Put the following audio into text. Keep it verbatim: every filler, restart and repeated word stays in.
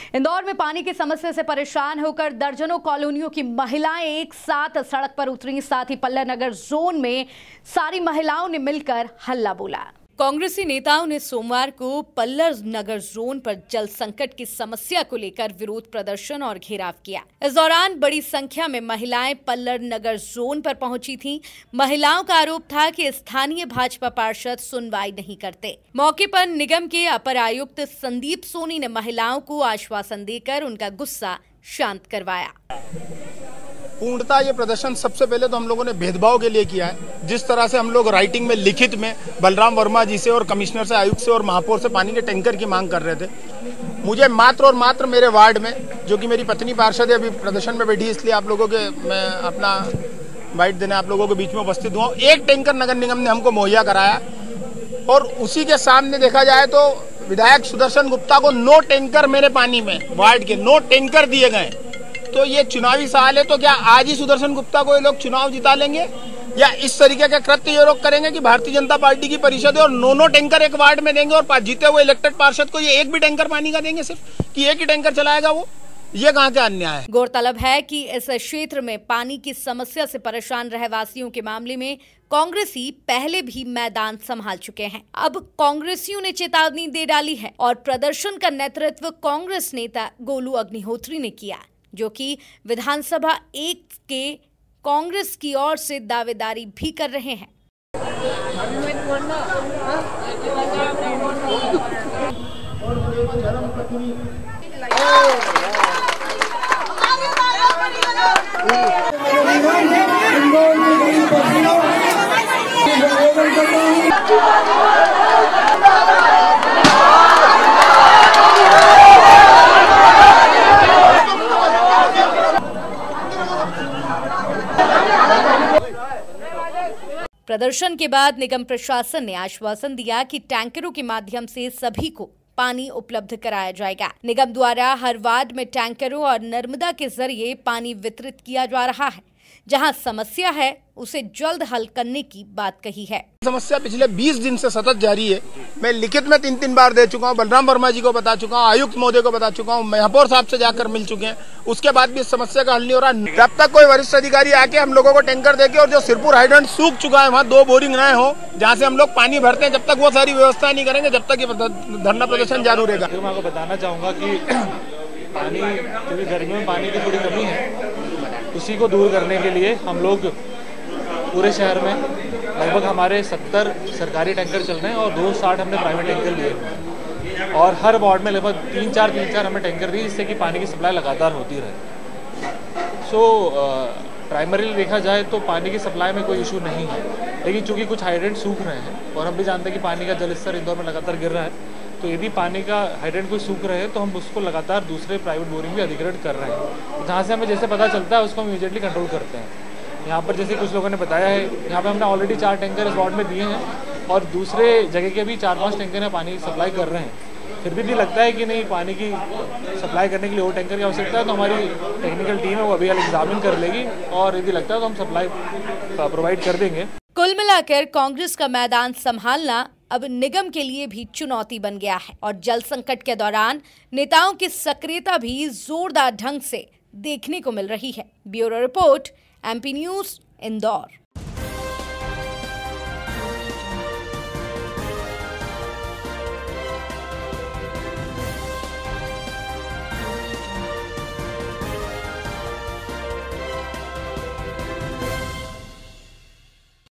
इंदौर में पानी की समस्या से परेशान होकर दर्जनों कॉलोनियों की महिलाएं एक साथ सड़क पर उतरी। साथ ही पल्लर नगर जोन में सारी महिलाओं ने मिलकर हल्ला बोला। कांग्रेसी नेताओं ने सोमवार को पल्लर नगर जोन पर जल संकट की समस्या को लेकर विरोध प्रदर्शन और घेराव किया। इस दौरान बड़ी संख्या में महिलाएं पल्लर नगर जोन पर पहुंची थीं। महिलाओं का आरोप था कि स्थानीय भाजपा पार्षद सुनवाई नहीं करते। मौके पर निगम के अपर आयुक्त संदीप सोनी ने महिलाओं को आश्वासन देकर उनका गुस्सा शांत करवाया। पूर्णतः ये प्रदर्शन सबसे पहले तो हम लोगों ने भेदभाव के लिए किया है। जिस तरह से हम लोग राइटिंग में लिखित में बलराम वर्मा जी से और कमिश्नर से, आयुक्त से और महापौर से पानी के टैंकर की मांग कर रहे थे, मुझे मात्र और मात्र मेरे वार्ड में, जो कि मेरी पत्नी पार्षद है, अभी प्रदर्शन में बैठी, इसलिए आप लोगों के मैं अपना बाइट देने आप लोगों के बीच में उपस्थित हुआ। एक टैंकर नगर निगम ने हमको मुहैया कराया और उसी के सामने देखा जाए तो विधायक सुदर्शन गुप्ता को नौ टैंकर मेरे पानी में वार्ड के नौ टैंकर दिए गए। तो ये चुनावी साल है, तो क्या आज ही सुदर्शन गुप्ता को ये लोग चुनाव जिता लेंगे या इस तरीके के कृत्य ये लोग करेंगे कि भारतीय जनता पार्टी की परिषद है और नौ नौ टैंकर एक वार्ड में देंगे और जीते हुए इलेक्टेड पार्षद को ये एक भी टैंकर पानी का देंगे, सिर्फ कि एक ही टैंकर चलाएगा वो? ये कहाँ का अन्याय है। गौरतलब है कि इस क्षेत्र में पानी की समस्या से परेशान रहवासियों के मामले में कांग्रेसी पहले भी मैदान संभाल चुके हैं। अब कांग्रेसियों ने चेतावनी दे डाली है और प्रदर्शन का नेतृत्व कांग्रेस नेता गोलू अग्निहोत्री ने किया, जो कि विधानसभा एक के कांग्रेस की ओर से दावेदारी भी कर रहे हैं। प्रदर्शन के बाद निगम प्रशासन ने आश्वासन दिया कि टैंकरों के माध्यम से सभी को पानी उपलब्ध कराया जाएगा। निगम द्वारा हर वार्ड में टैंकरों और नर्मदा के जरिए पानी वितरित किया जा रहा है। जहां समस्या है उसे जल्द हल करने की बात कही है। समस्या पिछले बीस दिन से सतत जारी है। मैं लिखित में तीन तीन बार दे चुका हूं, बलराम वर्मा जी को बता चुका हूं, आयुक्त महोदय को बता चुका हूं, महापौर साहब से जाकर मिल चुके हैं। उसके बाद भी इस समस्या का हल नहीं हो रहा। जब तक कोई वरिष्ठ अधिकारी आके हम लोगों को टैंकर देके, और जो सिरपुर हाइड्रेंट सूख चुका है वहाँ दो बोरिंग नए हो जहाँ से हम लोग पानी भरते हैं, जब तक वो सारी व्यवस्था नहीं करेंगे, जब तक ये धरना प्रदर्शन जारी रहेगा। मैं आपको बताना चाहूंगा कि पानी, क्योंकि गर्मियों में पानी की थोड़ी कमी है, उसी को दूर करने के लिए हम लोग पूरे शहर में लगभग हमारे सत्तर सरकारी टैंकर चल रहे हैं और दो साठ हमने प्राइवेट टैंकर लिए और हर वार्ड में लगभग तीन चार तीन चार हमने टैंकर दिए, जिससे कि पानी की सप्लाई लगातार होती रहे। सो प्राइमरीली देखा जाए तो पानी की सप्लाई में कोई इशू नहीं है, लेकिन चूंकि कुछ हाइड्रेंट सूख रहे हैं और हम भी जानते हैं कि पानी का जल स्तर इंदौर में लगातार गिर रहा है, तो यदि पानी का हाइड्रेंट कोई सूख रहे हैं तो हम उसको लगातार दूसरे प्राइवेट बोरिंग भी अधिग्रहण कर रहे हैं। जहाँ से हमें जैसे पता चलता है उसको हम इमीडिएटली कंट्रोल करते हैं। यहाँ पर जैसे कुछ लोगों ने बताया है, यहाँ पे हमने ऑलरेडी चार टैंकर इस वार्ड में दिए हैं और दूसरे जगह के भी चार पांच टैंकर हैं पानी सप्लाई कर रहे हैं। फिर भी, भी लगता है कि नहीं, पानी की सप्लाई करने के लिए और टैंकर की आवश्यकता है, तो हमारी टेक्निकल टीम है वो अभी एग्जामिन कर लेगी और यदि लगता है तो हम सप्लाई प्रोवाइड कर देंगे। कुल मिलाकर कांग्रेस का मैदान संभालना अब निगम के लिए भी चुनौती बन गया है और जल संकट के दौरान नेताओं की सक्रियता भी जोरदार ढंग से देखने को मिल रही है। Bureau report, MP news, Indore.